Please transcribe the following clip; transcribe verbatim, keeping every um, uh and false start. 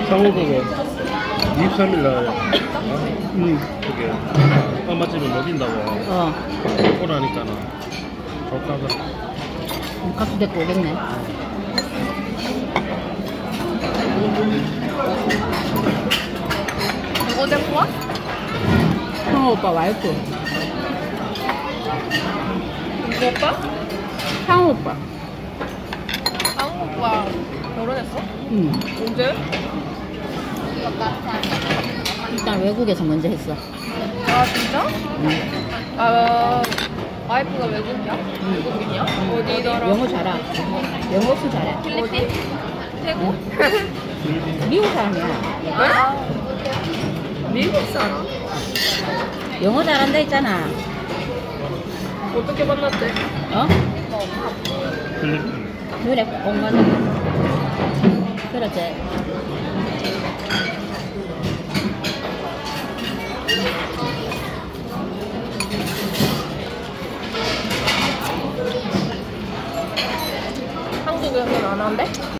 상호 보고 이십삼 일 날 응. 그게 빵맛집을 못 인다고 어. 오라니까는 좋다 그래. 값도 데리고 오겠네. 누구 데리고 와? 형아 오빠 와이프. 누구 오빠? 상호 오빠. 상우 오빠 결혼했어? 응. 언제? 일단 외국에서 먼저 했어. 아 진짜? 응. 아 와이프가 외국이야? 외국인이야? 어디더라? 영어 잘하. 영어 수 잘해. 필리핀? 태국? 미국 사람이야. 왜? 미국 사람? 영어 잘한다 했잖아. 어떻게 만났대? 어? 필리핀. 눈에 꼭 맞는. 그렇지. 한국에서는 안 한대?